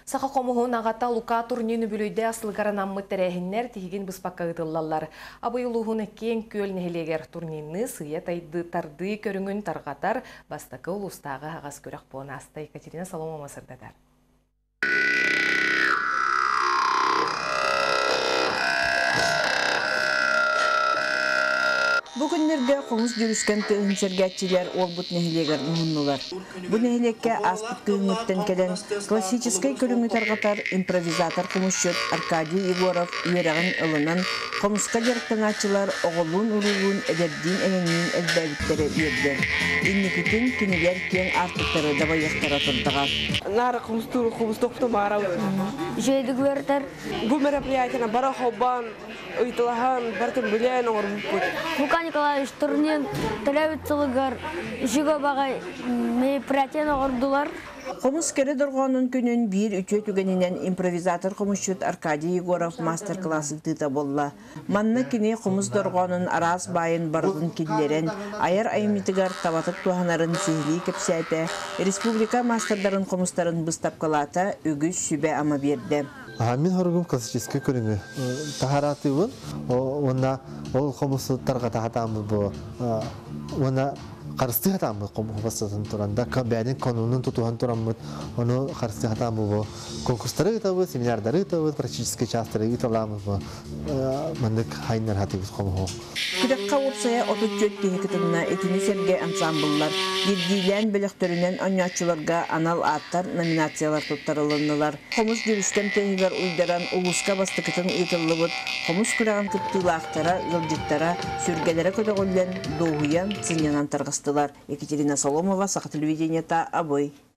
Сақа комуһун агата Лука турнирны бүлөйдө асылгаранаммы терехиннер тигин быспакка ытыллаллар. Абыйлуһун кең көл нехилегер турнирны сыя тайды тарды көрүңүн таргатар бастакы улустагы агас көрөк бонаста Екатерина Соломова сырдадар. Бүгінлерде қоңыз жүріскен түйін сергәтчілер ол бұт нәхилегер мұнылар. Бұ нәхилекке аспыт күйіңіттен келен классическай көріңі тарғатар импровизатор қомысшыт Аркадий Егоров үйерағын ылынан қомысқа жеріктен атчылар оғылуын ұруғын әдерден әңінен әлбәбіттері үйерден. Иннекетін кенелер кен артықтары дабайықтара тұрдыға. Нара қомыстуқты мағара жейді көрдір. Бұл мероприятияна бара хоббан, ұйтылаған, бартын білен оғыр бұд. Лука Николаевич турнир тәрәбіт сылығар жүгі бағай мероприятияна оғырдылар. Қомыс кері дұрғанын күнін бір үтө түгенінен импровизатор қомысшыт Аркадий Егоров мастер-классы тыта болла. Манна кене қомыс дұрғанын арас байын бардың келдерін, айыр айымитігар табатып туғанарын сейлі кепсәті, республика мастerdарын қомыстарын бұстапқалата үгіз сүбе ама берді. Мен хоргум классический көрүнгү. Тахаратыбын, онна ол комусу тарга тахатамы бу. Онна карысты хатамы комусатын туранда бәдин канунун тутуган тураммыт. Оны карысты хатамы бу. Конкурстары итабы, семинардары итабы, практический частары италамы бу. Мандык хайнар хатыбыз кому. Күдәккә опсая отучет кенекетинна этини серге ансамбльлар, еддилән белектөрүнән анячыларга анал аттар номинациялар туттарылыннылар. Комус жүрүштен тегилер уйдаран улуска бастыкытын итыллыбыт, комус күрәгән кыттылактара, жылжыттара, сүргәләре көтөгөллән доуян сынянан таргыстылар. Екатерина Соломова, Саха телевидениета, Абой.